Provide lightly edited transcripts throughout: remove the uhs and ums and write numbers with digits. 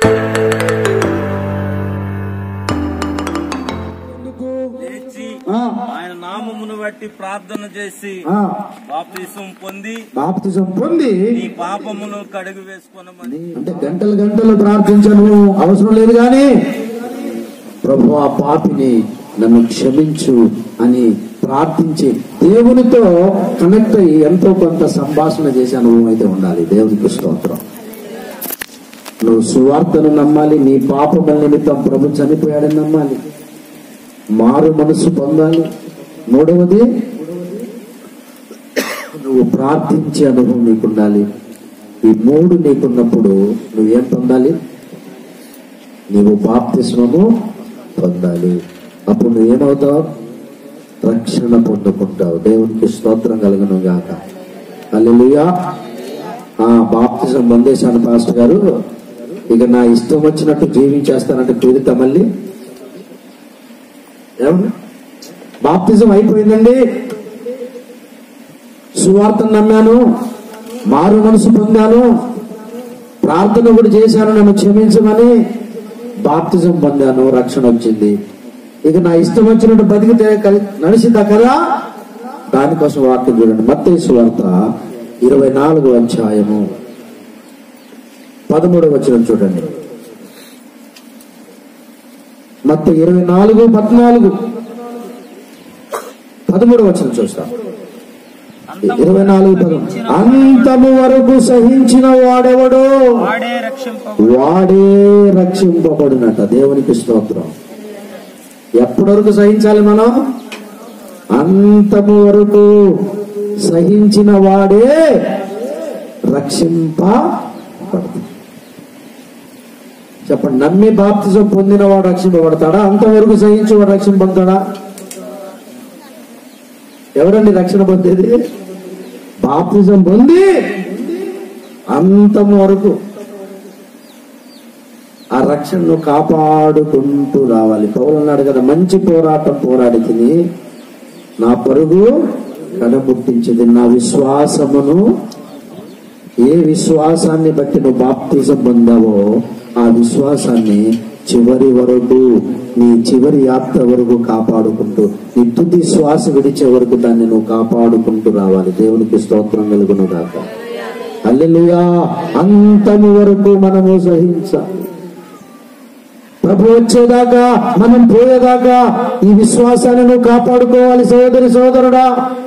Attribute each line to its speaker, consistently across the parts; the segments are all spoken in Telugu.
Speaker 1: ఆయన నామమును బట్టి ప్రార్థన చేసి
Speaker 2: బాప్తిజం పొంది
Speaker 1: నీ పాపమును కడిగి వేసుకొనమని.
Speaker 2: అంటే గంటలు గంటలు ప్రార్థించను అవసరం లేదు గాని ప్రభు ఆ పాపిని నన్ను క్షమించు అని ప్రార్థించి దేవునితో కనెక్ట్ అయ్యి ఎంతో కొంత సంభాషణ చేసే అనుభవం అయితే ఉండాలి. దేవునికి స్తోత్రం. నువ్వు సువార్తను నమ్మాలి, నీ పాపముల నిమిత్తం ప్రభు చనిపోయాడని నమ్మాలి, మారు మనసు పొందాలి. మూడవది నువ్వు ప్రార్థించే అనుభవం నీకుండాలి. ఈ మూడు నీకున్నప్పుడు నువ్వేం పొందాలి? నీవు బాప్తిస్మము పొందాలి. అప్పుడు నువ్వేమవుతావు? రక్షణ పొందుకుంటావు. దేవునికి స్తోత్రం కలుగును గాక. హల్లెలూయా. బాప్తిజం పొందేశాను పాస్టర్ గారు, ఇక నా ఇష్టం వచ్చినట్టు జీవించేస్తానంటే కుదిరితే మళ్ళీ బాప్తిజం అయిపోయిందండి, సువార్తను నమ్మాను, మారు మనసు పొందాను, ప్రార్థన కూడా చేశాను, నన్ను క్షమించమని బాప్తిజం పొందాను, రక్షణ వచ్చింది, ఇక నా ఇష్టం వచ్చినట్టు బతికితే నడిచిందా కదా? దానికోసం వాక్యం చూడండి. మత్తయి సువార్త 24వ అధ్యాయము 13వ వచనం చూడండి. మత్తయి 24:14-13వ వచనం చూస్తాం. 24:13 అంతము వరకు సహించిన వాడెవడో వాడే రక్షింపబడునట. దేవునికి స్తోత్రం. ఎప్పటి వరకు సహించాలి మనం? అంతము వరకు సహించిన వాడే రక్షింపబడతాడు. చెప్పండి, నమ్మి బాప్తిజం పొందిన వాడు రక్షింపబడతాడా? అంతవరకు సహించి వాడు రక్షింపబడతాడా? ఎవరండి రక్షణ పొందేది? బాప్తిజం పొంది అంతం వరకు ఆ రక్షణను కాపాడుకుంటూ రావాలి. పౌలు అన్నాడు కదా, మంచి పోరాటం పోరాడితిని, నా పరుగు కడముట్టించింది, నా విశ్వాసమును. ఏ విశ్వాసాన్ని బట్టి నువ్వు బాప్తిజం పొందావో ఆ విశ్వాసాన్ని చివరి వరకు, నీ చివరి యాత్ర వరకు కాపాడుకుంటూ, నీ తుది శ్వాస విడిచే వరకు దాన్ని నువ్వు కాపాడుకుంటూ రావాలి. దేవునికి స్తోత్రం కలుగును గాక. హల్లెలూయా. అంతము వరకు మనము సహించాలి. ప్రభు వచ్చేదాకా, మనం పోయేదాకా ఈ విశ్వాసాన్ని నువ్వు కాపాడుకోవాలి. సోదరి సోదరుడా,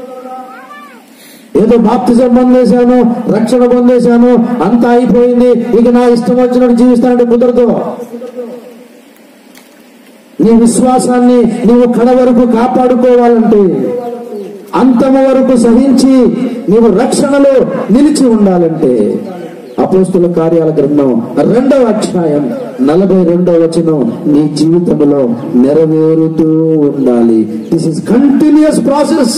Speaker 2: ఏదో బాప్తిజం పొందేశాను, రక్షణ పొందేశాను, అంతా అయిపోయింది, ఇక నా ఇష్టం వచ్చినట్టు జీవిస్తానంటే కుదరదు. నీ విశ్వాసాన్ని నీవు కడ వరకు కాపాడుకోవాలంటే, అంతము వరకు సహించి నీవు రక్షణలో నిలిచి ఉండాలంటే అపోస్తుల కార్యాల గ్రంథం 2వ అధ్యాయం 42వ వచనం నీ జీవితంలో నెరవేరుతూ ఉండాలి. This is continuous process.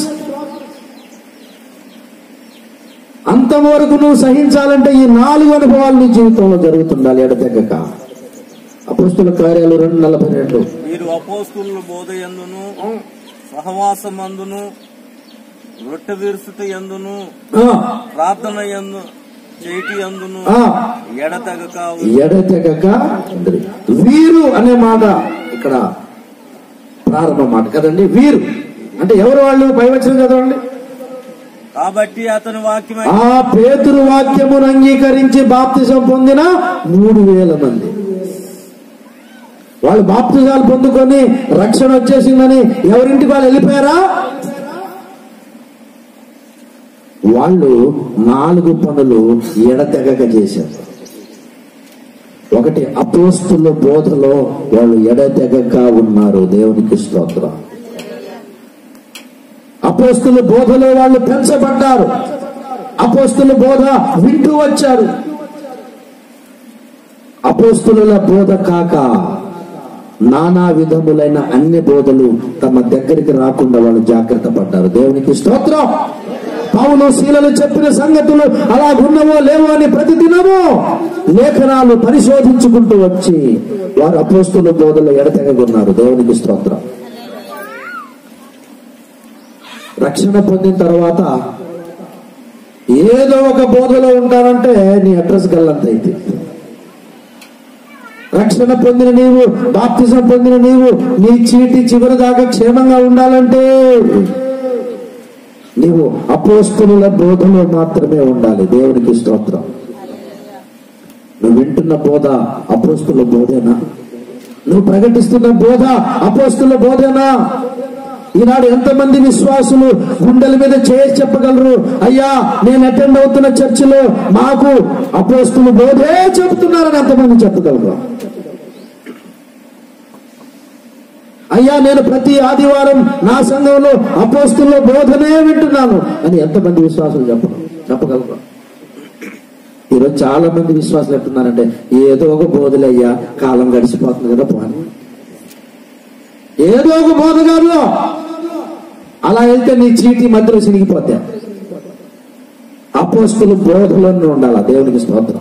Speaker 2: అంతం వరకు నువ్వు సహించాలంటే ఈ 4 అనుభవాలు నీ జీవితంలో జరుగుతుండాలి ఎడతెగక. అపోస్తుల కార్యాలు 2:42
Speaker 1: మీరు అపోస్తుల బోధయందును సహవాసమందును రొట్టె విరుచుట యందును ప్రార్థన యందు చేటి యందును
Speaker 2: ఎడతెగక వీరు అనే మాట ఇక్కడ ప్రారంభ మాట కదండి. వీరు అంటే ఎవరు? వాళ్ళు పైవచనం చదవండి.
Speaker 1: కాబట్టి అతని వాక్యం,
Speaker 2: ఆ పేతురు వాక్యమును అంగీకరించి బాప్తిజం పొందిన 3000 మంది. వాళ్ళు బాప్తిజాలు పొందుకొని రక్షణ వచ్చేసిందని ఎవరింటికి వాళ్ళు వెళ్ళిపోయారా? వాళ్ళు 4 పనులు ఎడతెగక చేశారు. ఒకటి, అపోస్తుల బోధలో వాళ్ళు ఎడతెగక ఉన్నారు. దేవునికి స్తోత్రం. అపోస్తుల బోధలో వాళ్ళు పెంచబడ్డారు. అపోస్తుల బోధ వింటూ వచ్చారు. అపోస్తుల బోధ కాక నానా విధములైన అన్ని బోధలు తమ దగ్గరికి రాకుండా వాళ్ళు జాగ్రత్త పడ్డారు. దేవునికి స్తోత్రం. పౌలు శీలలు చెప్పిన సంగతులు అలాగున్నవో లేవో అని ప్రతిదినము లేఖనాలు పరిశోధించుకుంటూ వచ్చి వారు అపోస్తుల బోధలో ఎడతెగకున్నారు. దేవునికి స్తోత్రం. రక్షణ పొందిన తర్వాత ఏదో ఒక బోధలో ఉంటారంటే నీ అడ్రస్ గల్లంత అయితే రక్షణ పొందిన నీవు, బాప్తిజం పొందిన నీవు నీ చీటి చివరి దాకా క్షేమంగా ఉండాలంటే నీవు అపోస్తలుల బోధలో మాత్రమే ఉండాలి. దేవునికి స్తోత్రం. నువ్వు వింటున్న బోధ అపోస్తలుల బోధేనా? నువ్వు ప్రకటిస్తున్న బోధ అపోస్తలుల బోధేనా? ఈనాడు ఎంతమంది విశ్వాసులు గుండెల మీద చేసి చెప్పగలరు, అయ్యా నేను అటెండ్ అవుతున్న చర్చిలో మాకు అపోస్తలుల బోధే చెబుతున్నారని ఎంతమంది చెప్పగలరు? అయ్యా నేను ప్రతి ఆదివారం నా సంఘంలో అపోస్తలుల బోధనే వింటున్నాను అని ఎంతమంది విశ్వాసులు చెప్పగలరు? ఈరోజు చాలా మంది విశ్వాసులు ఎట్టున్నారంటే ఏదో ఒక బోధలే అయ్యా, కాలం గడిచిపోతుంది కదా పోనీ, ఏదో ఒక బోధ కాదు. అలా వెళ్తే నీ చీటి మధ్యలో చినిగిపోతే అపోస్తలుల బోధలోనే ఉండాలా. దేవునికి స్తోత్రం.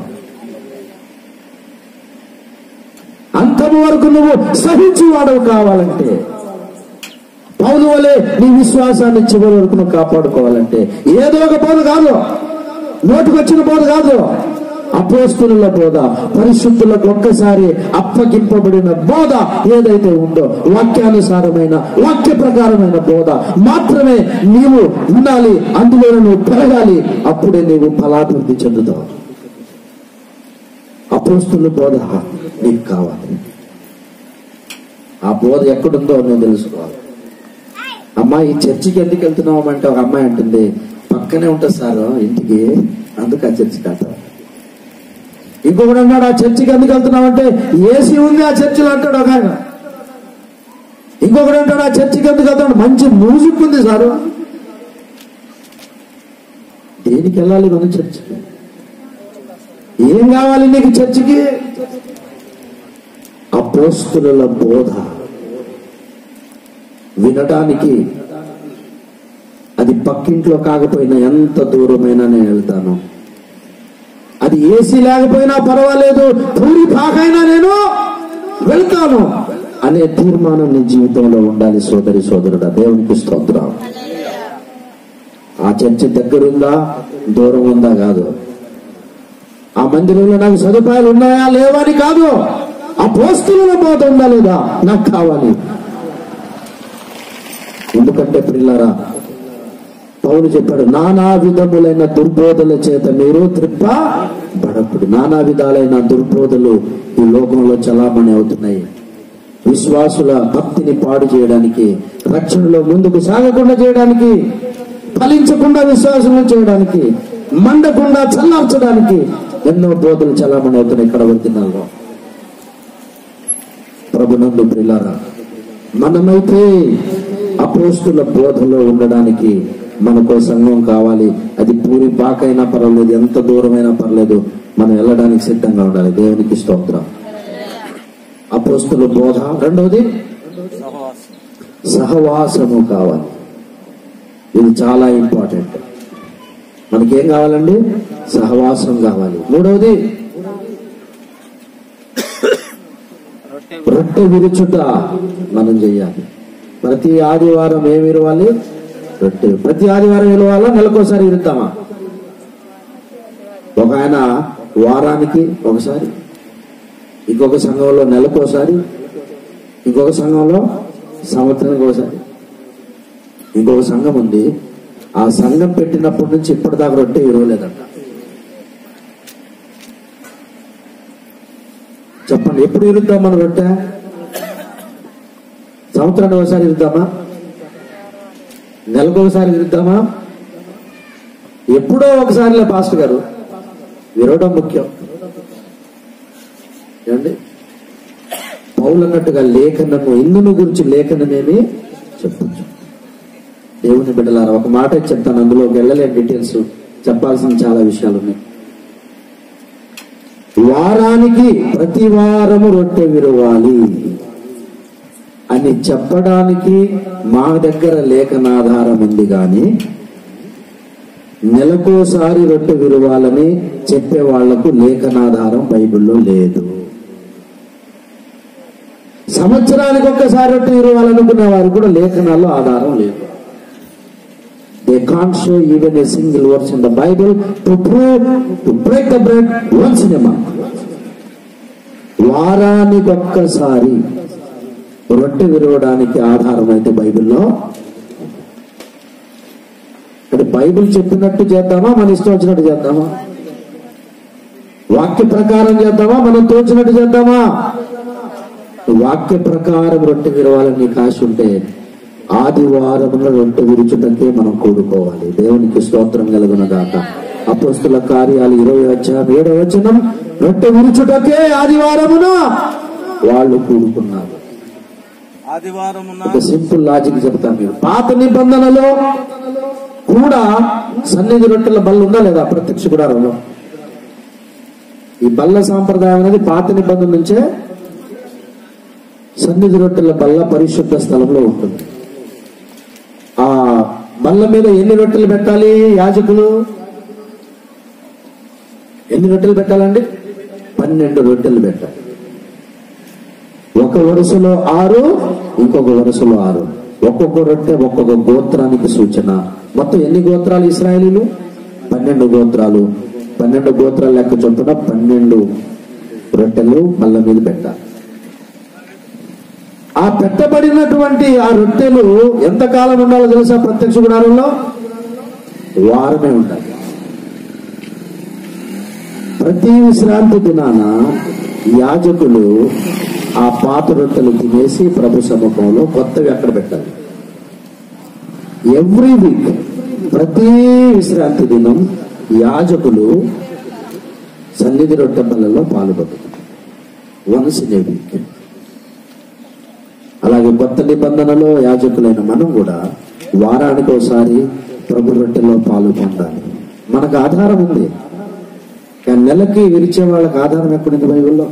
Speaker 2: అంతము వరకు నువ్వు సహించి వాడవు కావాలంటే, పౌలు వలె నీ విశ్వాసాన్ని చివరి వరకు నువ్వు కాపాడుకోవాలంటే ఏదో ఒక బోధ కాదు, నోటికొచ్చిన బోధ కాదు, అపోస్తలుల బోధ, పరిశుద్ధులకు ఒక్కసారి అప్పగింపబడిన బోధ ఏదైతే ఉందో వాక్యానుసారమైన వాక్య ప్రకారమైన బోధ మాత్రమే నీవు ఉండాలి. అందులో నువ్వు పెరగాలి. అప్పుడే నీవు ఫలాభివృద్ధి చెందుతావు. అపోస్తలుల బోధ నీకు కావాలి. ఆ బోధ ఎక్కడుందో నువ్వు తెలుసుకోవాలి. అమ్మా ఈ చర్చికి ఎందుకు వెళ్తున్నావు అంటే ఒక అమ్మాయి అంటుంది, పక్కనే ఉంటుంది సార్ ఇంటికి, అందుకు ఆ చర్చికి వెళ్తావు. ఇంకొకటి అన్నాడు, ఆ చర్చికి ఎందుకు వెళ్తున్నావు అంటే ఏసీ ఉంది ఆ చర్చిలో అంటాడు ఒక ఆయన. ఇంకొకటి అంటాడు, ఆ చర్చికి ఎందుకు వెళ్తాడు, మంచి మ్యూజిక్ ఉంది సారు. దేనికి వెళ్ళాలి మనం చర్చికి? ఏం కావాలి నీకు చర్చికి? అపోస్తలుల బోధ వినడానికి అది పక్కింట్లో కాకపోయినా ఎంత దూరమైనా నేను వెళ్తాను. అది ఏసీ లేకపోయినా పర్వాలేదు, పూరి పాకైనా నేను వెళ్తాను అనే తీర్మానం నీ జీవితంలో ఉండాలి. సోదరి సోదరుడా, దేవునికి స్తోత్రం. ఆ చర్చి దగ్గరుందా దూరం ఉందా కాదు, ఆ మందిరంలో నాకు సదుపాయాలు ఉన్నాయా లేవా అని కాదు, అపోస్తలుల బోధ ఉందా లేదా నాకు కావాలి. ఎందుకంటే పిల్లరా, పౌలు చెప్పాడు, నానా విధములైన దుర్బోధల చేత మీరు త్రిప్పబడకుడు. నానా విధాలైన దుర్బోధలు ఈ లోకంలో చలామణి అవుతున్నాయి. విశ్వాసుల భక్తిని పాడు చేయడానికి, రక్షణలో ముందుకు సాగకుండా చేయడానికి, ఫలించకుండా విశ్వాసం చేయడానికి, మండకుండా చల్లార్చడానికి ఎన్నో బోధలు చలామణి అవుతున్నాయి ఇక్కడ దినాల్లో. ప్రభునందు ప్రియులారా, మనమైతే అపోస్తలుల బోధలో ఉండడానికి మనకో సంఘం కావాలి. అది పూరి పాకైనా పర్వాలేదు, ఎంత దూరమైనా పర్లేదు, మనం వెళ్ళడానికి సిద్ధంగా ఉండాలి. దేవునికి స్తోత్రం. అపోస్తలుల బోధ. రెండవది సహవాసము కావాలి. ఇది చాలా ఇంపార్టెంట్. మనకేం కావాలండి? సహవాసం కావాలి. మూడవది రొట్టె విరుచుట మనం చెయ్యాలి. ప్రతి ఆదివారం ఏమి ఇరవాలి? రొట్టె. ప్రతి ఆదివారం ఇరవాలా? నెలకోసారి ఇరుద్దామా? ఒక ఆయన వారానికి ఒకసారి, ఇంకొక సంఘంలో నెలకోసారి, ఇంకొక సంఘంలో సంవత్సరానికి ఒకసారి. ఇంకొక సంఘం ఉంది, ఆ సంఘం పెట్టినప్పటి నుంచి ఇప్పటిదాకా రొట్టె ఇరవలేదంట. చెప్పండి, ఎప్పుడు ఇరుద్దాం మన రొట్టె? సంవత్సరానికి ఒకసారి ఇరుద్దామా? నెలకు ఒకసారి ఇరుద్దామా? ఎప్పుడో ఒకసారిలే పాస్టర్ గారు. విరవడం ముఖ్యం ఏమండి? పౌలు అన్నట్టుగా లేఖనము, ఇందును గురించి లేఖనమేమి చెప్పచ్చు. దేవుని బిడ్డలారా, ఒక మాట చెప్తాను, అందులోకి వెళ్ళలేని డీటెయిల్స్, చెప్పాల్సిన చాలా విషయాలు ఉన్నాయి. వారానికి ప్రతి వారము రొట్టె విరవాలి అని చెప్పడానికి మా దగ్గర లేఖనాధారం ఉంది, కానీ నెలకోసారి రొట్టె విరవాలని చెప్పే వాళ్లకు లేఖనాధారం బైబిల్లో లేదు. సంవత్సరానికి ఒక్కసారి రొట్టె విరవాలనుకునే వారు కూడా లేఖనాల్లో ఆధారం లేదు. They can't show even a single verse in the Bible to prove to break the bread once in a month. వారానికి ఒక్కసారి రొట్టె విరవడానికి ఆధారం అయితే బైబిల్లో. అంటే బైబిల్ చెప్పినట్టు చేద్దామా, మన ఇష్టం వచ్చినట్టు చేద్దామా? వాక్య ప్రకారం చేద్దామా, మనం తోచినట్టు చేద్దామా? వాక్య ప్రకారం రొట్టె విరవాలని నీకు ఆశ ఉంటే ఆదివారంలో రొట్టె విరుచుటకే మనం కూడుకోవాలి. దేవునికి స్తోత్రం కలుగునగాక. అపోస్తుల కార్యాలు 20:7 రొట్టె విరుచుటకే ఆదివారమున వాళ్ళు కూడుకున్నారు. ఒక సింపుల్ లాజిక్ చెప్తాను. మీరు పాత నిబంధనలో కూడా సన్నిధి రొట్టెల బల్ల ఉందా లేదా? ప్రత్యక్ష గుడారంలో ఈ బల్ల సాంప్రదాయం అనేది పాత నిబంధన నుంచే సన్నిధి రొట్టెల బల్ల పరిశుద్ధ స్థలంలో ఉంటుంది. ఆ బల్ల మీద ఎన్ని రొట్టెలు పెట్టాలి యాజకులు? ఎన్ని రొట్టెలు పెట్టాలండి? 12 రొట్టెలు పెట్టాలి. ఒక వరుసలో 6, ఇంకొక వరుసలో 6. ఒక్కొక్క రొట్టె ఒక్కొక్క గోత్రానికి సూచన. మొత్తం ఎన్ని గోత్రాలు ఇశ్రాయేలీలు? 12 గోత్రాలు. 12 గోత్రాల లెక్క చొప్పున 12 రొట్టెలు బల్ల మీద పెట్టాలి. ఆ పెట్టబడినటువంటి ఆ రొట్టెలు ఎంతకాలం ఉండాలో తెలుసా? ప్రత్యక్ష గుడారంలో వారమే ఉండాలి. ప్రతి విశ్రాంతి దినాన యాజకులు ఆ పాత రొట్టెలు తినేసి ప్రభు సముఖంలో కొత్తవి అక్కడ పెట్టాలి. ఎవ్రీ వీక్, ప్రతి విశ్రాంతి దినం యాజకులు సన్నిధి రొట్టె బల్లలో పాల్గొంటారు. Once in a week. అలాగే కొత్త నిబంధనలో యాజకులైన మనం కూడా వారానికి ఒకసారి ప్రభు రొట్టెలో పాల్గొంటాలి. మనకు ఆధారం ఉంది, కానీ నెలకి విరిచే వాళ్ళకి ఆధారం ఎక్కడుంది బైబిల్లో?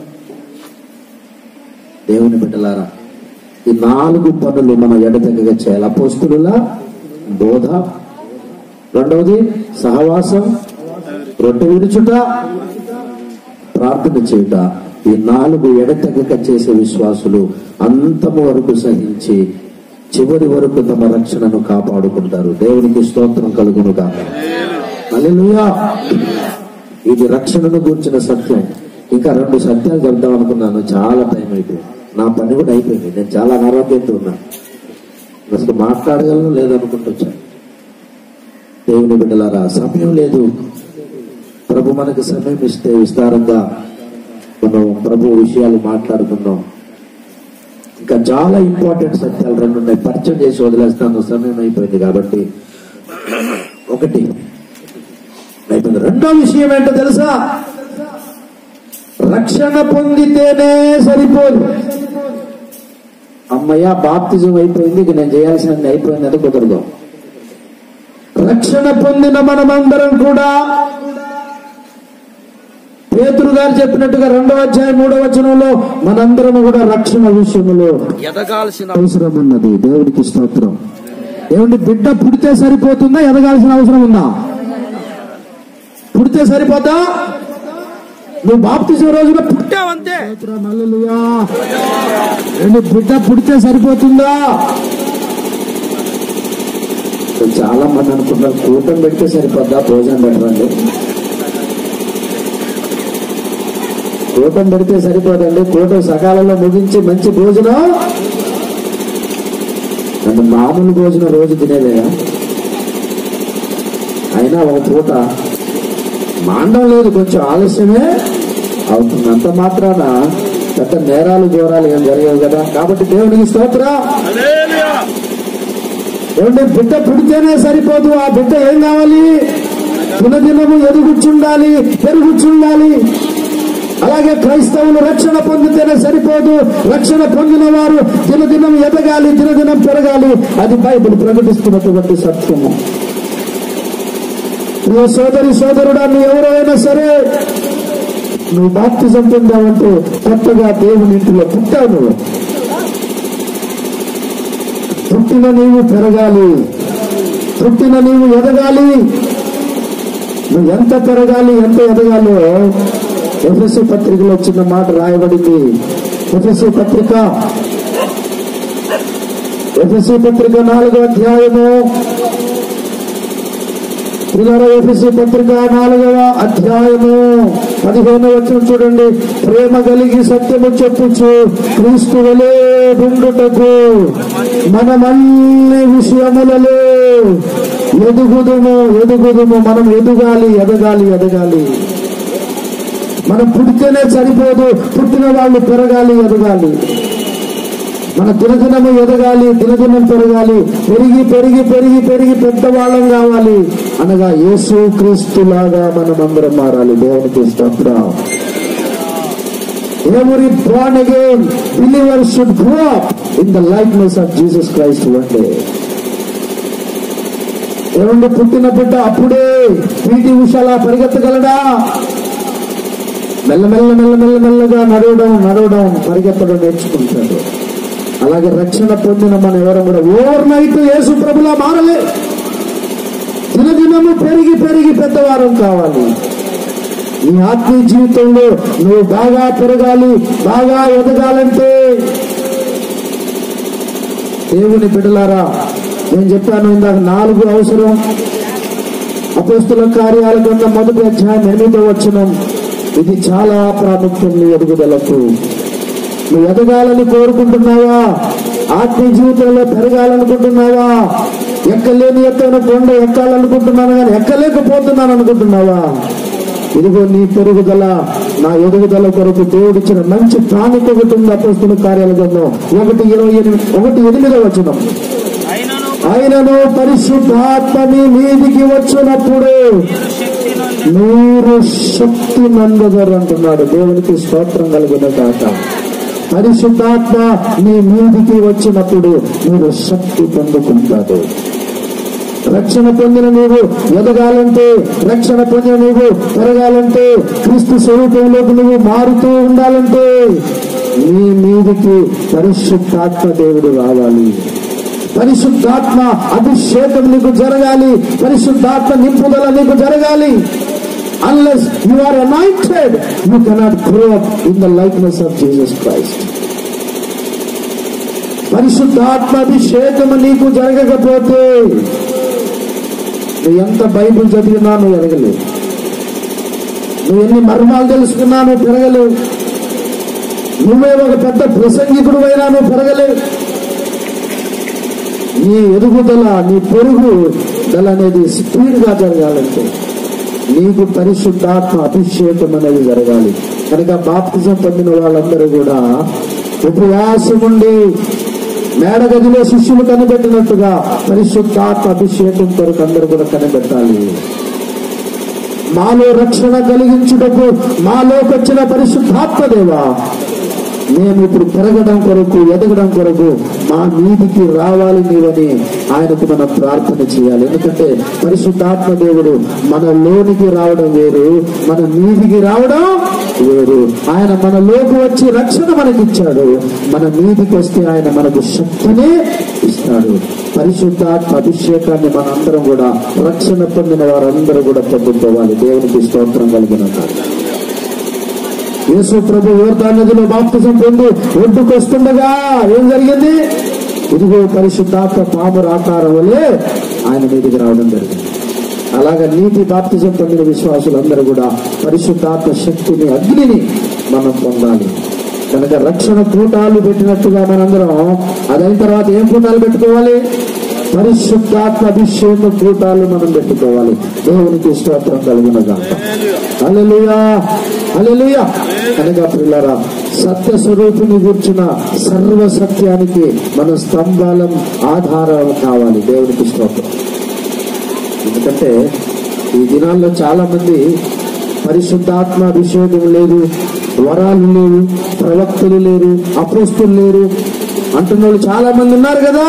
Speaker 2: దేవుని బిడ్డలారా, ఈ 4 పనులు మనం ఎడతెగగా చేయాలి. అపోస్తుల బోధ, రెండవది సహవాసం, రొట్టె విరుచుట, ప్రార్థన చేయుట. ఈ 4 ఎడతెగక చేసే విశ్వాసులు అంతము వరకు సహించి చివరి వరకు తమ రక్షణను కాపాడుకుంటారు. దేవునికి స్తోత్రం కలుగును గాక. హల్లెలూయా. ఇది రక్షణను గూర్చిన సత్యం. ఇంకా 2 సత్యాలు చెప్దాం అనుకున్నాను, చాలా టైం అయిపోయింది. నా పని కూడా అయిపోయింది. నేను చాలా అనారోగ్యంతో ఉన్నాను. అసలు మాట్లాడగలను లేదనుకుంటొచ్చాను. దేవుని బిడ్డలారా, సమయం లేదు. ప్రభు మనకి సమయం ఇస్తే విస్తారంగా మనం ప్రభు విషయాలు మాట్లాడుకుందాం. ఇంకా చాలా ఇంపార్టెంట్ సత్యాలు 2 ఉన్నాయి. పరిచయం చేసి వదిలేస్తాను, సమయం అయిపోయింది కాబట్టి. ఒకటి అయిపోయింది. రెండో విషయం ఏంటో తెలుసా? రక్షణ పొందితేనే సరిపోదు. అమ్మయ్య బాప్తిజం అయిపోయింది, ఇక నేను చేయాల్సినది అయిపోయింది అని కుదరదు. రక్షణ పొందిన మనమందరం కూడా పేతురు గారు చెప్పినట్టుగా 2వ అధ్యాయం 3వ వచనంలో మనందరం కూడా రక్షణ విషయంలో
Speaker 1: ఎదగాల్సిన
Speaker 2: అవసరం ఉన్నది. దేవునికి స్తోత్రం. దేవుని బిడ్డ పుడితే సరిపోతుందా? ఎదగాల్సిన అవసరం ఉందా? పుడితే సరిపోతా? నువ్వు బాప్తిజం రోజున పుట్టావంతే. హల్లెలూయా. బిడ్డ పుడితే సరిపోతుందా? చాలా మంది అనుకుంటారు కూటం పెడితే సరిపోద్దా, భోజనం పెట్టరండి. కూటం పెడితే సరిపోదండి. కూటం సకాలంలో ముగించి మంచి భోజనం, అంటే మామూలు భోజనం రోజు తినేలేదా? అయినా ఒక పూట మాండం లేదు, కొంచెం ఆలస్యమే అవుతుంది. అంత మాత్రాన పెద్ద నేరాలు ఘోరాలు ఏం జరగవు కదా. కాబట్టి దేవునికి స్తోత్రం. ఏమంటే బిడ్డ పుడితేనే సరిపోదు. ఆ బిడ్డ ఏం కావాలి? దినదినము ఎదుగుచుండాలి, పెరుగుచుండాలి. అలాగే క్రైస్తవులు రక్షణ పొందితేనే సరిపోదు. రక్షణ పొందిన వారు దినదినం ఎదగాలి, దినదినం పెరగాలి. అది బైబిల్ ప్రకటిస్తున్నటువంటి సత్యము. నువ్వు సోదరి సోదరుడా, నువ్వు ఎవరైనా సరే, నువ్వు బాప్తిజం పొందావంటే కొత్తగా దేవుని ఇంటిలో పుట్టావు. నువ్వు పుట్టిన నీవు పెరగాలి, పుట్టిన నీవు ఎదగాలి. నువ్వు ఎంత పెరగాలి, ఎంత ఎదగాలో ఎఫెసీ పత్రికలో చిన్న మాట రాయబడింది. ఎఫెసీ పత్రిక 4వ అధ్యాయము ఎఫెసీ పత్రిక 4వ అధ్యాయము 15వ వచనం చూడండి. ప్రేమ కలిగి సత్యము చెప్పుచు క్రీస్తు వలె ఉండుటకు మనమన్ని విషయములలో ఎదుగుదుము. మనం ఎదగాలి. మనం పుడితేనే సరిపోదు, పుట్టిన వాళ్ళు పెరగాలి, ఎదగాలి. మన దినదినము ఎదగాలి, దినదినం పెరగాలి, పెరిగి పెద్దవాళ్ళం కావాలి. అనగా యేసు క్రీస్తులాగా మనం అందరం మారాలి. దేవునికి స్తోత్రం. Every born again believer should grow up in the likeness of Jesus Christ one day. ఏమంటే పుట్టిన బిడ్డ అప్పుడే పీటీ ఉషలా పరిగెత్తగలడా? మెల్లగా నడవడం పరిగెత్తడం నేర్చుకుంటాడు. అలాగే రక్షణ పొందిన మనం ఎవరు కూడా ఓవర్ నైట్ యేసు ప్రభులా మారలే. దినదినము పెరిగి పెద్దవారం కావాలి. నీ ఆత్మీయ జీవితంలో నువ్వు బాగా పెరగాలి, బాగా ఎదగాలంటే దేవుని బిడ్డలారా, నేను చెప్పాను ఇందాక 4 అవసరం. అపోస్తుల కార్యాల కింద 1వ అధ్యాయం 8వ వచనం. ఇది చాలా ప్రాముఖ్యం నీ ఎదుగుదలకు. నువ్వు ఎదగాలని కోరుకుంటున్నావా? ఆత్మీయ జీవితంలో పెరగాలనుకుంటున్నావా? ఎక్కలేని ఎత్తైన కొండ ఎక్కాలనుకుంటున్నాను కానీ ఎక్కలేకపోతున్నాను అనుకుంటున్నావా? ఇదిగో నీ పెరుగుదల, నా ఎదుగుదల కొరకు దేవుడిచ్చిన మంచి ప్రణాళిక ఒకటి ఉంది. అపోస్తుల కార్యాల గ్రంథం 1:8వ వచనం. ఆయనను పరిశుద్ధాత్మ మీ మీదికి వచ్చినప్పుడు మీరు శక్తి నందగరు అంటున్నాడు. దేవునికి స్తోత్రం కలుగును గాక. పరిశుద్ధాత్మ మీ మీదికి వచ్చినప్పుడు మీరు శక్తి పొందుకుంటారు. రక్షణ పొందిన నీవు ఎదగాలంటే, రక్షణ పొందిన నీవు పెరగాలంటే, క్రీస్తు స్వరూపంలోకి నువ్వు మారుతూ ఉండాలంటే నీ మీదికి పరిశుద్ధాత్మ దేవుడు రావాలి. పరిశుద్ధాత్మ అభిషేకం నీకు జరగాలి. పరిశుద్ధాత్మ నింపుదల నీకు జరగాలి. Unless you are anointed, you cannot grow up in the likeness of Jesus Christ. పరిశుద్ధాత్మ అభిషేకం నీకు జరగకపోతే నువ్వు ఎంత బైబిల్ చదివినా నువ్వు ఎదగలేవు. నువ్వు ఎన్ని మర్మాలు తెలుసుకున్నా నువ్వు పెరగలేవు. నువ్వే ఒక పెద్ద ప్రసంగికుడు అయినా నువ్వు పెరగలేవు. నీ ఎదుగుదల, నీ పెరుగుదల అనేది స్పీడ్ గా జరగాలంటే నీకు పరిశుద్ధాత్మ అభిషేకం అనేది జరగాలి. కనుక బాప్తిజం పొందిన వాళ్ళందరూ కూడా ఉపవాసం ఉండి మేడగదిలో శిష్యులు కనిపెట్టినట్టుగా పరిశుద్ధాత్మ అభిషేకం కొరకు అందరూ కూడా కనిపెట్టాలి. మాలో రక్షణ కలిగించుటకు మాలోకి వచ్చిన పరిశుద్ధాత్మ దేవా, మేము ఇప్పుడు పెరగడం కొరకు, ఎదగడం కొరకు మా మీదికి రావాలి నీవని ఆయనకు మనం ప్రార్థన చేయాలి. ఎందుకంటే పరిశుద్ధాత్మ దేవుడు మనలోనికి రావడం వేరు, మన మీదికి రావడం వేరు. ఆయన మనలోకి వచ్చి రక్షణ మనకిచ్చాడు. మన మీదికి వస్తే ఆయన మనకు శక్తిని ఇస్తాడు. పరిశుద్ధాత్మ అభిషేకాన్ని మనందరం కూడా, రక్షణ పొందిన వారందరూ కూడా పొందుకోవాలి. దేవునికి స్తోత్రం కలిగిన యేసు ప్రభు యోర్దాను నదిలో బాప్తిజం పొంది ఒడ్డుకు వస్తుండగా ఏం జరిగింది? ఇదిగో పరిశుద్ధాత్మ పాముర ఆకారం వలె ఆయన మీదికి రావడం జరిగింది. అలాగా నీటి బాప్తిజం పొందిన విశ్వాసులందరూ కూడా పరిశుద్ధాత్మ శక్తిని, అగ్నిని మనం పొందాలి. కనుక రక్షణ కూటాలు పెట్టినట్టుగా మనందరం అదైన తర్వాత ఏం కూటాలు పెట్టుకోవాలి? పరిశుద్ధాత్మ అభిషేక కూటాలు మనం పెట్టుకోవాలి. దేవునికి స్తోత్రం కలుగునగా. హల్లెలూయా, హల్లెలూయా. కనుక ప్రియులారా, సత్య స్వరూపిని కూర్చున్న సర్వ సత్యానికి మన స్తంభాలం, ఆధారం కావాలి. దేవునికి స్తోత్రం. ఎందుకంటే ఈ దినాల్లో చాలా మంది పరిశుద్ధాత్మ అభిషేకం లేదు, వరాలు లేవు, ప్రవక్తలు లేరు, అపోస్తులు లేరు అంటున్న వాళ్ళు చాలా మంది ఉన్నారు కదా.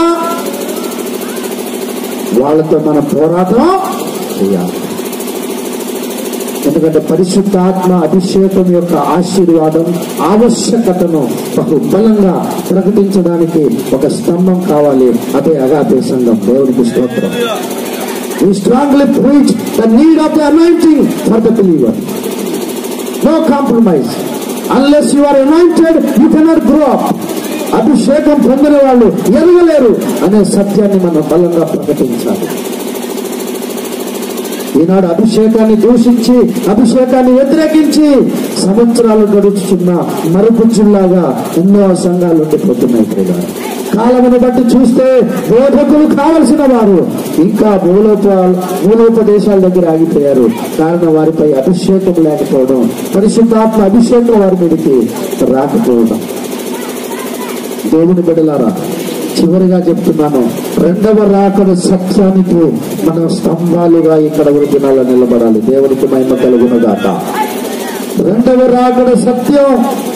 Speaker 2: వాళ్ళతో మన పోరాటం చేయాలి. ఎందుకంటే పరిశుద్ధాత్మ అభిషేకం యొక్క ఆశీర్వాదం, ఆవశ్యకతను బహుబలంగా ప్రకటించడానికి ఒక స్తంభం కావాలి. అదే అగాపే సంఘం. దేవునికి స్తోత్రం. We strongly preach the need of the anointing for the believer. No compromise. Unless you are anointed, you cannot grow up. అభిషేకం పొందిన వాళ్ళు ఎదగలేరు అనే సత్యాన్ని మనం బలంగా ప్రకటించాలి. ఈనాడు అభిషేకాన్ని దూషించి అభిషేకాన్ని వ్యతిరేకించి సంవత్సరాలు గడుచుతున్న మరుగుజ్జుల్లాగా ఎన్నో సంఘాలు ఉండిపోతున్నాయి కదా. కాలమును బట్టి చూస్తే బోధకులు కావలసిన వారు ఇంకా మూలోపదేశాల దగ్గర ఆగిపోయారు. కారణం వారిపై అభిషేకం లేకపోవడం, పరిశుద్ధాత్మ అభిషేకం వారి మీదకి రాకపోవడం. దేవుని బిడ్డలారా, చివరిగా చెప్తున్నాను, రెండవ రాకడ సత్యానికి మనం స్తంభాలుగా ఇక్కడ దినాల్లో నిలబడాలి. దేవునికి మహిమ కలుగునుగాక. రెండవ రాకడ సత్యం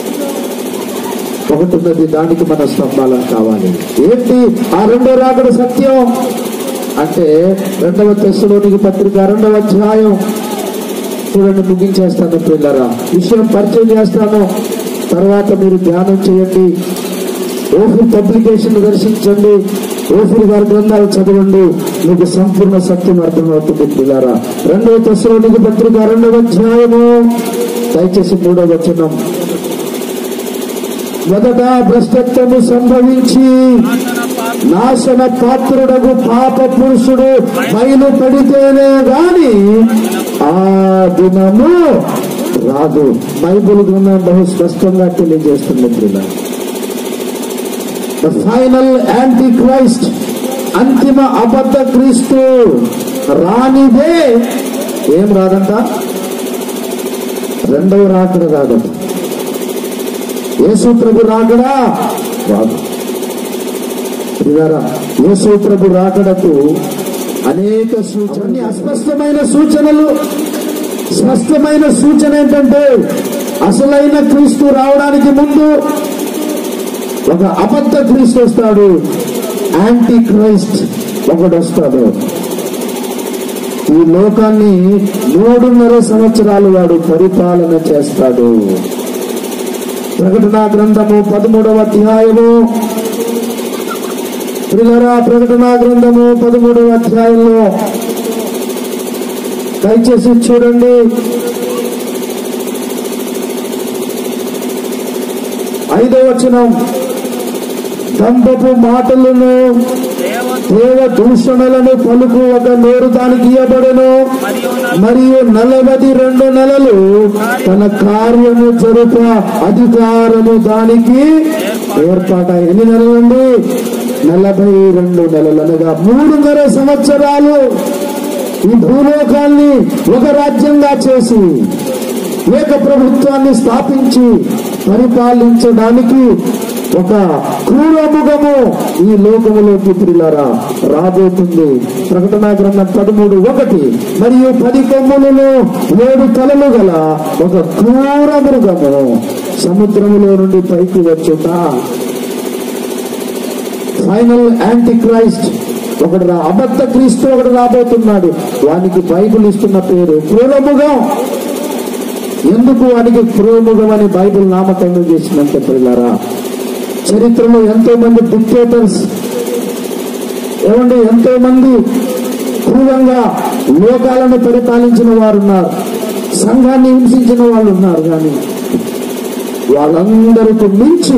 Speaker 2: ఒకటి ఉన్నది, దానికి మన స్తంభాలను కావాలి. ఏంటి ఆ రెండవ రాకడ సత్యం అంటే? 2వ తెస్సలోనికీ పత్రిక 2వ అధ్యాయం చూడండి. ముగించేస్తాను పిల్లరా, విషయం పరిచయం చేస్తాను, తర్వాత మీరు ధ్యానం చేయండి. ఓఫీర్ పబ్లికేషన్ దర్శించండి, ఓఫీర్ గారి గ్రంథాలు చదవండి, మీకు సంపూర్ణ సత్యం అర్థమవుతుంది పిల్లరా. 2వ తెస్సలోనికీ పత్రిక 2వ అధ్యాయము దయచేసి 3వ వచనం. మొదట భ్రష్టత్వము సంభవించి నాశన పాత్రుడకు పాప పురుషుడు బయలుపడితేనే గాని ఆ దినము రాదు. బైబిల్ గ్రంథం బహు స్పష్టంగా తెలియజేస్తుంది పిల్లలు. ద ఫైనల్ యాంటీ క్రైస్ట్, అంతిమ అబద్ధ క్రీస్తు రానిదే ఏం రాదంట? రెండవ రాకడ రాదంట. యేసు ప్రభు రాకడా రాదు. యేసు ప్రభు రాకడకు అనేక సూచనలు, అస్పష్టమైన సూచనలు. స్పష్టమైన సూచన ఏంటంటే, అసలైన క్రీస్తు రావడానికి ముందు ఒక అబద్ధ క్రీస్తు వస్తాడు, యాంటీ క్రైస్ట్ ఒకడు వస్తాడు. ఈ లోకాన్ని 3.5 సంవత్సరాలు వాడు పరిపాలన చేస్తాడు. ప్రకటన గ్రంథము 13వ అధ్యాయము ప్రియులారా, ప్రకటన గ్రంథము 13వ అధ్యాయంలో దయచేసి చూడండి. 5వ వచనం. దంపపు మాటలను దేవ దూషణలను పలుకు ఒక నోరు దానికి ఇయ్యబడెను, మరియు 42 నెలలు తన కార్యము జరుప అధికారము దానికి ఏర్పాటాయి. ఎన్ని నెలలండి? 42 నెలలు, అనగా 3.5 సంవత్సరాలు ఈ భూలోకాన్ని ఒక రాజ్యంగా చేసి ఏక ప్రభుత్వాన్ని స్థాపించి పరిపాలించడానికి ఒక క్రూరముఖము ఈ లోకములోకి ప్రియులారా రాబోతుంది. ప్రకటన గ్రంథం 13:1. మరియు 10 కొమ్ములను 7 తలలు గల ఒక క్రూర మృగము సముద్రములో నుండి పైకి వచ్చుట. ఫైనల్ యాంటీ క్రైస్ట్ ఒకడు అబద్ధ క్రీస్తు ఒకడు రాబోతున్నాడు. వానికి బైబిల్ ఇస్తున్న పేరు క్రూరముఖం. ఎందుకు వానికి క్రూరముఖం అని బైబిల్ నామకరణం చేసిందంటే ప్రియులారా, చరిత్రలో ఎంతో మంది డిక్టేటర్స్ ఎంతో మంది క్రూరంగా లోకాలను పరిపాలించిన వారు ఉన్నారు, సంఘాన్ని హింసించిన వాళ్ళు ఉన్నారు. కానీ వాళ్ళందరికీ మించి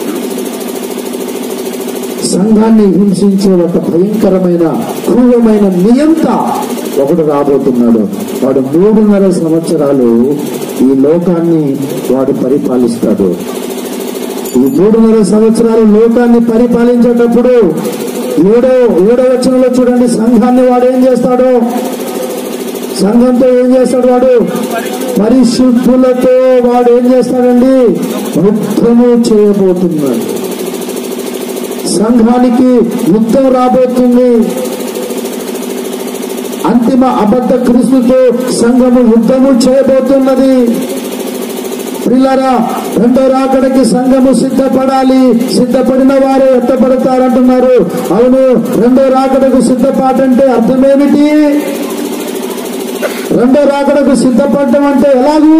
Speaker 2: సంఘాన్ని హింసించే ఒక భయంకరమైన క్రూరమైన నియంత ఒకడు రాబోతున్నాడు. వాడు 3.5 సంవత్సరాలు ఈ లోకాన్ని వాడు పరిపాలిస్తాడు. ఈ 3.5 సంవత్సరాలు లోకాన్ని పరిపాలించేటప్పుడు 7వ వచనంలో చూడండి, సంఘాన్ని వాడు ఏం చేస్తాడు? సంఘంతో ఏం చేస్తాడు? వాడు పరిశుద్ధులతో వాడు ఏం చేస్తాడండి? యుద్ధము చేయబోతున్నాడు. సంఘానికి యుద్ధం రాబోతుంది. అంతిమ అబద్ధ క్రీస్తుతో సంఘము యుద్ధము చేయబోతున్నది. ప్రియులారా, 2వ రాకడకి సంఘము సిద్ధపడాలి. సిద్ధపడిన వారే ఎత్తపడతారంటున్నారు. అవును, 2వ రాకడకు సిద్ధపాటంటే అర్థమేమిటి? 2వ రాకడకు సిద్ధపడటం అంటే ఎలాగూ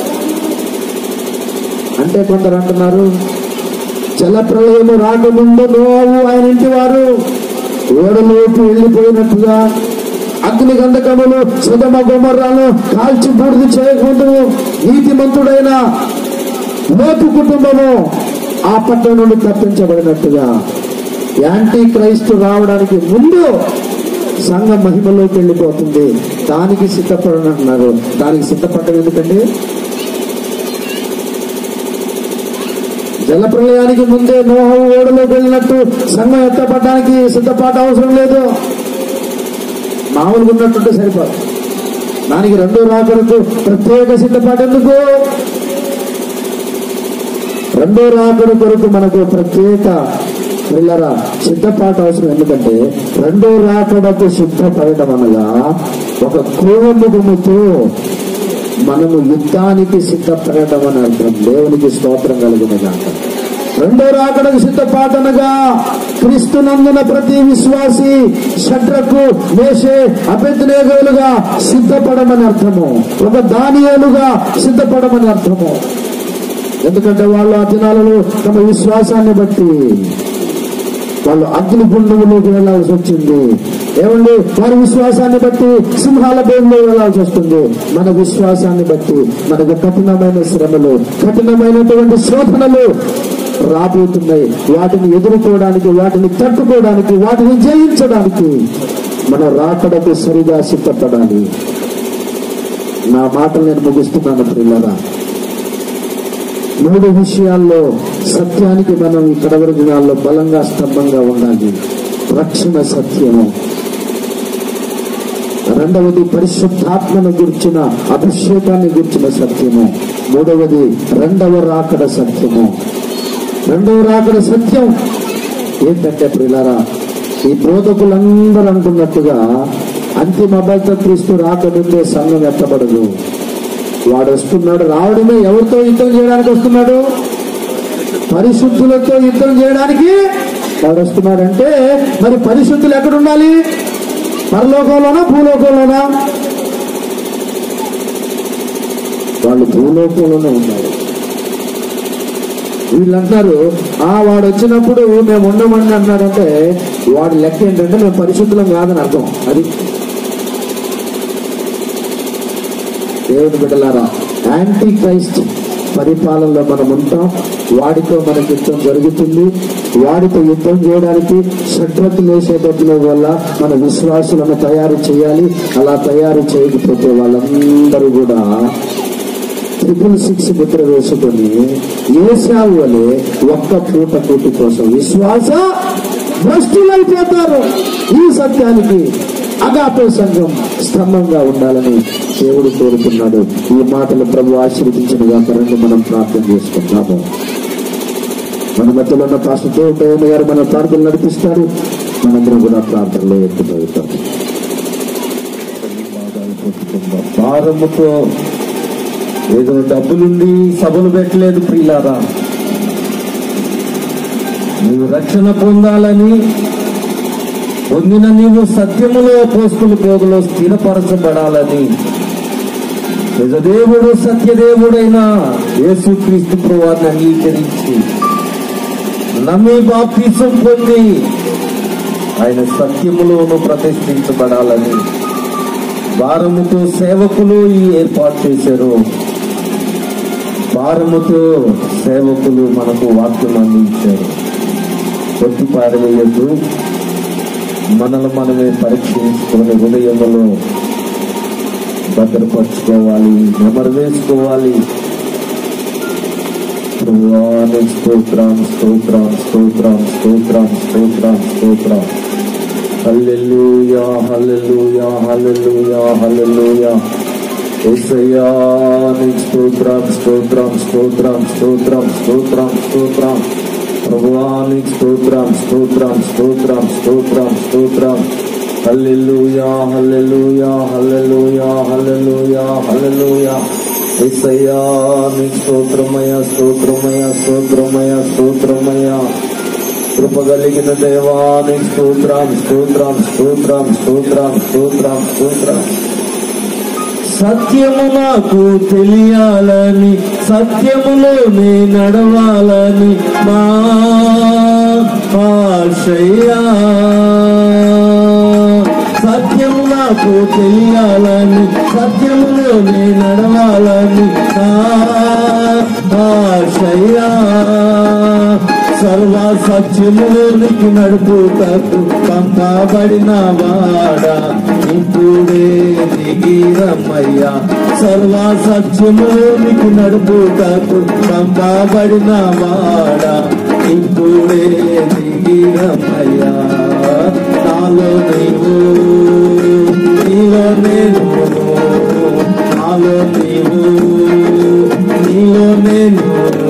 Speaker 2: అంటే కొందరు అంటున్నారు, జలప్రలయము రాకముందు నోవాహు ఆయన ఇంటి వారు ఓడలోకి వెళ్లిపోయినట్టుగా, అగ్ని గంధకములు సొదొమ గొమొర్రాను కాల్చి బూడిద చేయకముందు నీతిమంతుడైన లోతు కుటుంబము ఆ పట్టణం నుండి తప్పించబడినట్టుగా, యాంటీ క్రైస్తు రావడానికి ముందు సంఘ మహిమలోకి వెళ్ళిపోతుంది. దానికి సిద్ధపడని అంటున్నారు. దానికి సిద్ధపడడం ఎందుకండి? జల ప్రళయానికి ముందే నోహు ఓడలోకి వెళ్ళినట్టు సంఘం ఎత్తపడడానికి సిద్ధపడ అవసరం లేదు. మామూలుగా ఉన్నట్టుంటే సరిపోదు. దానికి రెండో రాకడకు ప్రత్యేక సిద్ధపాటు ఎందుకు? రెండో రాకడ కొరకు మనకు ప్రత్యేక పిల్లరా సిద్ధపాటు అవసరం. ఎందుకంటే రెండో రాకడకు సిద్ధపడటం అనగా ఒక కోముఖముతో మనము యుద్ధానికి సిద్ధపడటం అని అర్థం. దేవునికి స్తోత్రం కలుగునగాక. రెండో రాకడకు సిద్ధపాటు అనగా క్రీస్తునందున ప్రతి విశ్వాసి షడ్రకు మేషే అబేద్నెగోలుగా సిద్ధపడమని అర్థము. ఒక దానియేలుగా సిద్ధపడమని అర్థము. ఎందుకంటే వాళ్ళు ఆ దినాలలో తమ విశ్వాసాన్ని బట్టి వాళ్ళు అగ్నిగుండములోకి వెళ్లాల్సి వచ్చింది. ఏమండి, వారి విశ్వాసాన్ని బట్టి సింహాల బోన్లో వెళ్లాల్సి వస్తుంది. మన విశ్వాసాన్ని బట్టి మనకు కఠినమైన శ్రమలు, కఠినమైనటువంటి శోధనలు రాబోతున్నాయి. వాటిని ఎదుర్కోవడానికి, వాటిని తట్టుకోవడానికి, వాటిని జయించడానికి మన రాకడకు సరిగా సిద్ధపడాలి. నా మాటలు నేను ముగిస్తున్నాను ప్రియులారా. 3 విషయాల్లో సత్యానికి మనం ఈ కడవరి దినాల్లో బలంగా స్తంభంగా ఉండాలి. రక్షణ సత్యము, రెండవది పరిశుద్ధాత్మను గురించిన అభిషేకాన్ని గురించిన సత్యము, మూడవది రెండవ రాకడ సత్యము. రెండవ రాకడ సత్యం ఏంటంటే ప్రియులారా, ఈ బోధకులందరూ అనుకున్నట్టుగా అంతిమ అబద్ధ క్రీస్తు రాకముందే సంఘం ఎత్తబడదు. వాడు వస్తున్నాడు, రావడమే ఎవరితో యుద్ధం చేయడానికి వస్తున్నాడు? పరిశుద్ధులతో యుద్ధం చేయడానికి వాడు వస్తున్నాడంటే మరి పరిశుద్ధులు ఎక్కడ ఉండాలి? పరలోకంలోనా భూలోకంలోనా? వాళ్ళు భూలోకంలోనే ఉన్నారు. వీళ్ళు అంటారు వాడు వచ్చినప్పుడు మేము ఉండమని అన్నాడంటే వాడి లెక్క ఏంటంటే మేము పరిశుద్ధులం కాదని అర్థం. అది దేవుని బిడ్డలారా, యాంటీ క్రైస్ట్ పరిపాలనలో మనం ఉంటాం. వాడితో మనకి యుద్ధం జరుగుతుంది. వాడితో యుద్ధం చేయడానికి షడ్రతులు వేసేటట్ల వల్ల మన విశ్వాసులను తయారు చేయాలి. అలా తయారు చేయకపోతే వాళ్ళందరూ కూడా 666 ముద్ర వేసుకొని ఏశావు వలె ఒక్క పూట కూటి కోసం విశ్వాస భ్రష్టులైపోతారు. ఈ సత్యానికి అగాపే సంఘం స్తంభంగా ఉండాలని దేవుడు కోరుతున్నాడు. ఈ మాటలు ప్రభు ఆశీర్వదించినగా రండి మనం ప్రార్థన చేసుకుంటాము. మన మధ్యలో ఉన్న పాస్టర్ దేవుడు గారు మన ప్రార్థనలు నడిపిస్తారు. మనందరం కూడా ప్రార్థనలో ఎత్తుతాం. భారముతో ఏదో డబ్బులుండి సభలు పెట్టలేదు ప్రియులారా. నీవు రక్షణ పొందాలని పొందిన నీవు సత్యములో పోస్తుల పోగులో స్థిరపరచబడాలని నిజదేవుడు సత్యదేవుడైన యేసుక్రీస్తు ప్రభువుని అంగీకరించి నమ్మి బాప్తిసం పొంది ఆయన సత్యములోను ప్రతిష్ఠించబడాలని భారముతో సేవకులు ఈ ఏర్పాటు చేశారు. భారముతో సేవకులు మనకు వాక్యం అందించారు. కొట్టి పారవేయద్దు, మనల్ని మనమే పరీక్షించుకొని హృదయములో భద్రపరచుకోవాలి, నెమరు వేసుకోవాలి. స్తోత్రం స్తోత్రం స్తోత్రం స్తోత్రం స్తోత్రం స్తోత్రం. హల్లెలూయా హల్లెలూయా హల్లెలూయా హల్లెలూయా. యేసయ్యా నీకు స్తోత్రం స్తోత్రం స్తోత్రం స్తోత్రం స్తోత్రం స్తోత్రం. ప్రభువా నీకు స్తోత్రం స్తోత్రం స్తోత్రం స్తోత్రం స్తోత్రం. హల్లెలూయా హల్లెలూయా హల్లెలూయా హల్లెలూయా హల్లెలూయా. యేసయ్యా నీకు స్తోత్రమయ్యా స్తోత్రమయ్యా స్తోత్రమయ్యా స్తోత్రమయ్యా. కృపగలిగిన దేవా నీకు స్తోత్రం స్తోత్రం స్తోత్రం స్తోత్రం స్తోత్రం స్తోత్రం. సత్యము నాకు తెలియాలని, సత్యములోనే నడవాలని మా ఆశయ్యా. సత్యము నాకు తెలియాలని, సత్యములోనే నడవాలని నా ఆశయ్యా. సర్వ సత్యములోనికి నడుపుటకు పంపబడిన వాడా ఇప్పుడే దిగిరమ్మయ్యా. సర్వ సత్యములోనికి నడుపుటకు పంపబడిన వాడా ఇప్పుడే దిగిరమ్మయ్యా. నాలో నీవు నీలో నేను, నాలో నీవు నీలో నేను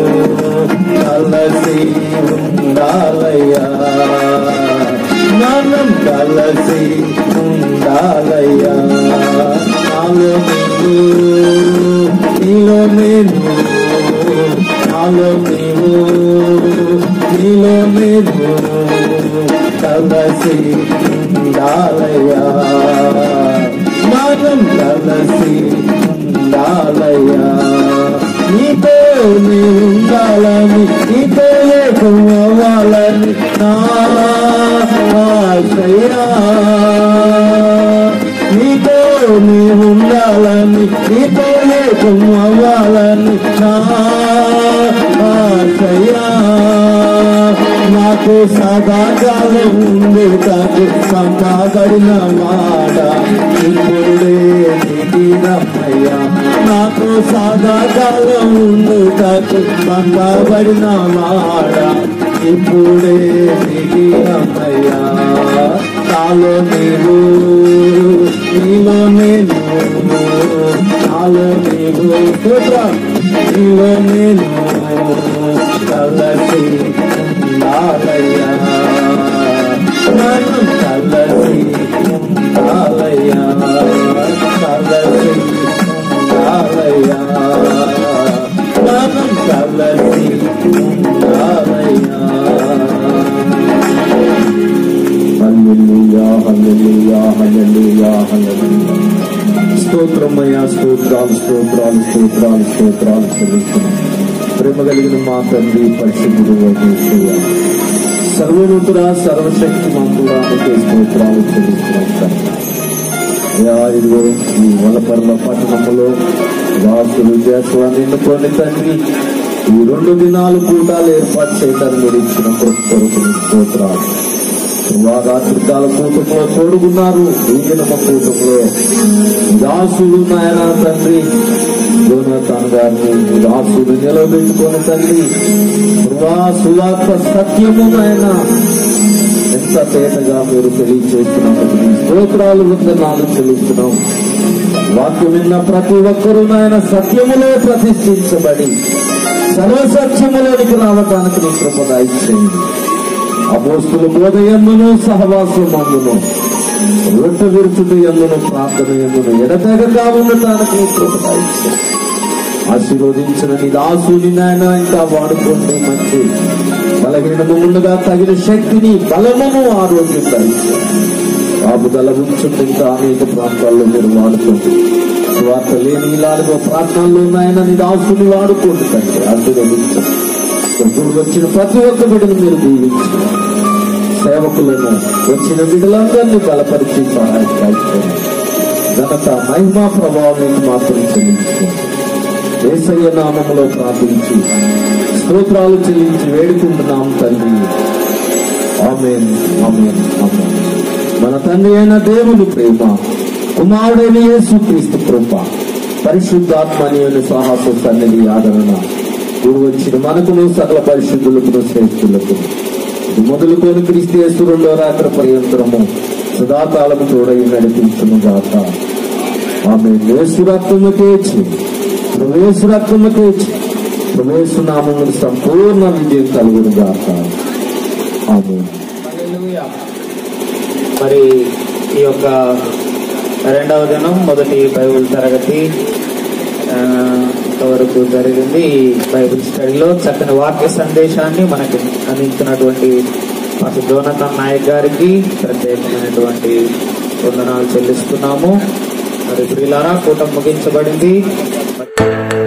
Speaker 2: కలసి ఉండాలయ్యా. మనం కలసి ఉండాలయ్యా. నాలో నీవు నీలో నేను, నాలో నీవు నీలో నేను కలసి ఉండాలయ్యా. మనం కలసి ఉండాలయ్యా. నీతో నీ ఉండాలని, నీతో ఏకం అవ్వాలని నా ఆశయా. నీతో నీ ఉండాలని, నీతో ఏకం అవ్వాలని నా ఆశయా. నాకు సదాకాలం ఉండేటకు పంపబడిన వాడా ఇప్పుడే దిగిరమ్మయ్యా. నాకు సదాకాలం ఉండేటకు పంపబడిన వాడా ఇప్పుడే దిగిరమ్మయ్యా. నాలో నీవు నీలో నేను, నాలో నీవు నీలో నేను కలసి ఉండాలయ్యా. మనం కలసి ఉండాలయ్యా. కలసి ఉండాలయ్యా. మనం కలసి ఉండాలయ్యా. హల్లెలూయా హల్లెలూయా హల్లెలూయా హల్లెలూయా. స్తోత్రమయ్యా, స్తోత్రాలు స్తోత్రాలు స్తోత్రాలు స్తోత్రాలు చెల్లిస్తున్నాం. ప్రేమ కలిగిన మా తండ్రి పరిశుద్ధుడు యేసయ్యా, సర్వోన్నతుడా సర్వశక్తిమంతుడా నీకే స్తోత్రాలు చెల్లిస్తున్నాం. ఇదిగో ఈ వలపర్ల పట్టణంలో వాసులు చేస్తాన్ని ఎన్నుకోండి తండ్రి. ఈ 2 దినాలు కూటాలు ఏర్పాటు చేయడానికి మీరు ఇచ్చిన కొరకు స్తోత్రాలు. రాత్రికాల కూటంలో తోడుకున్నారు. ఈ దినమ కూటంలో దాసులు నాయన తండ్రి జోనాథన్ గారిని దాసులు నిలబెట్టుకొని తండ్రి సువార్త సత్యము నాయన ఎంత తేటగా మీరు తెలియజేస్తున్నప్పుడు స్తోత్రాలు వందనాలు చెల్లిస్తున్నాం. వాక్యం విన్న ప్రతి ఒక్కరూ నాయన సత్యములో ప్రతిష్ఠించబడి సర్వసత్యములోనికి రావటానికి నీ కృప దయచేయండి. అపోస్తుల బోధ యందును సహవాసం అందును రొట్టె విరుచుట యందును ప్రార్థన యందును ఎడతెగక ఉండటానికి నీ కృప దయచేయండి. ఆశీర్వదించిన నీ దాసుని నాయన ఇంకా వాడుకోండి. మంచి బలహీనము ఉండగా తగిన శక్తిని బలమును ఆరోగ్యం దయచేయండి. కాపుదల ఉంచుంటే ఇంకా అనేక ప్రాంతాల్లో మీరు వాడుకోండి. స్వార్థ లేని ఇలాగో ప్రాంతాల్లో ఉన్నాయని నీ దాసుని వాడుకోండి తండ్రి. ఆశీర్వదించండి. వచ్చిన ప్రతి ఒక్క బిడ్డను మీరు దీవించండి. సేవకులను వచ్చిన బిడ్డలందరినీ బలపరిచి సహాయం కలిగించండి. ఘనత మహిమా ప్రభావం మాత్రం చెల్లించుకోండి. యేసయ్య నామములో ప్రార్థించి స్తోత్రాలు చెల్లించి వేడుకుంటున్నాం తండ్రి. ఆమేన్ ఆమేన్ ఆమేన్. మన తండ్రి అయిన దేవుని ప్రేమ, కుమారుడైన యేసుక్రీస్తు కృప, పరిశుద్ధాత్మని సాహస సన్నిధి ఆదరణ కూడి వచ్చిన మనకును సకల పరిశుద్ధులకు శ్రేష్ఠులకు మొదలుకొని క్రీస్తు యేసు 2వ రాత్రి పర్యంతరము సదాకాలము తోడై నడిపించును గాక. ఆమేన్. యేసు రక్తముకేచి యేసు రక్తముకేచి యేసు నామమున సంపూర్ణ విజయం కలుగును గాక. ఆమేన్.
Speaker 3: హల్లెలూయా. మరి ఈ యొక్క 2వ దినం మొదటి బైబిల్ తరగతి ఇంతవరకు జరిగింది. ఈ బైబిల్ స్టడీలో చక్కని వాక్య సందేశాన్ని మనకి అందించినటువంటి పాస్టర్ జోనాథన్ నాయక్ గారికి ప్రత్యేకమైనటువంటి వందనాలు చెల్లిస్తున్నాము. మరి ప్రియులారా, కూటమి ముగించబడింది.